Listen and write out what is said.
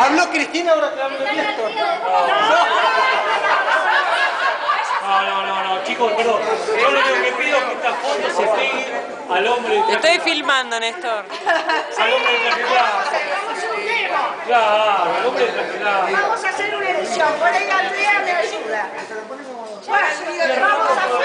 Habló Cristina, ahora te hablo Néstor. No, chicos, perdón. Yo lo único que pido es que esta foto se pegue al hombre de Te estoy filmando, Néstor. Al hombre de traje blanco. Claro, al hombre de traje blanco. Vamos a hacer una edición, por ahí Andrea me ayuda. Bueno, vamos a hacer